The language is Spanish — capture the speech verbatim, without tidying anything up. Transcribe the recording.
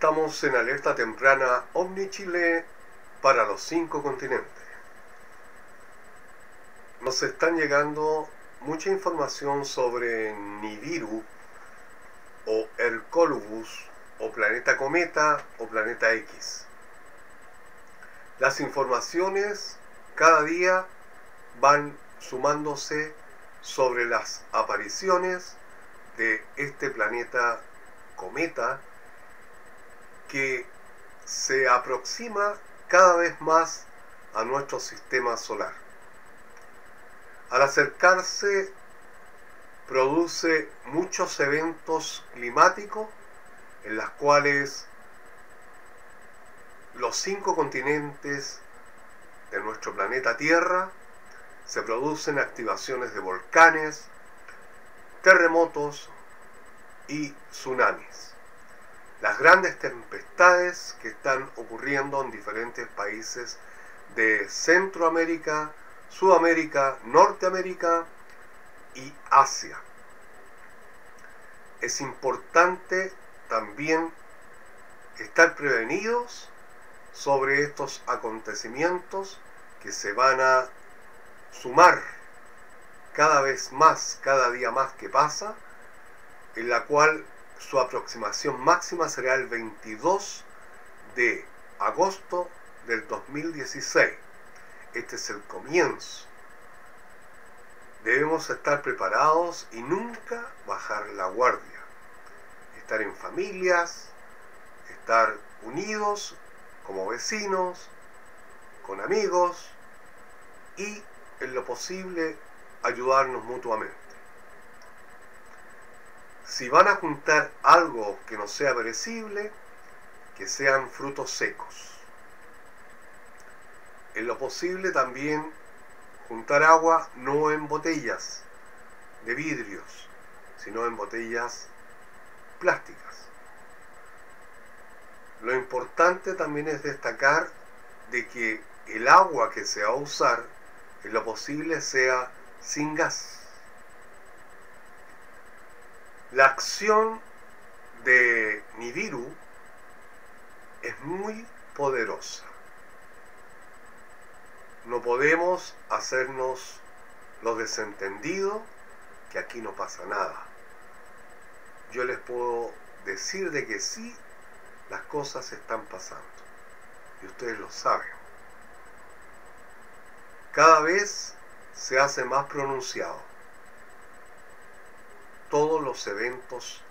Estamos en alerta temprana Omni Chile para los cinco continentes. Nos están llegando mucha información sobre Nibiru o Hercolubus o Planeta Cometa o Planeta X. Las informaciones cada día van sumándose sobre las apariciones de este planeta cometa que se aproxima cada vez más a nuestro sistema solar. Al acercarse, produce muchos eventos climáticos en los cuales los cinco continentes de nuestro planeta Tierra se producen activaciones de volcanes, terremotos y tsunamis. Las grandes tempestades que están ocurriendo en diferentes países de Centroamérica, Sudamérica, Norteamérica y Asia. Es importante también estar prevenidos sobre estos acontecimientos que se van a sumar cada vez más, cada día más que pasa, en la cual su aproximación máxima será el veintidós de agosto del dos mil dieciséis. Este es el comienzo. Debemos estar preparados y nunca bajar la guardia. Estar en familias, estar unidos como vecinos, con amigos y, en lo posible, ayudarnos mutuamente. Si van a juntar algo que no sea perecible, que sean frutos secos. En lo posible también juntar agua no en botellas de vidrios, sino en botellas plásticas. Lo importante también es destacar de que el agua que se va a usar, en lo posible, sea sin gas. La acción de Nibiru es muy poderosa. No podemos hacernos los desentendidos que aquí no pasa nada. Yo les puedo decir de que sí, las cosas están pasando. Y ustedes lo saben. Cada vez se hace más pronunciado. Todos los eventos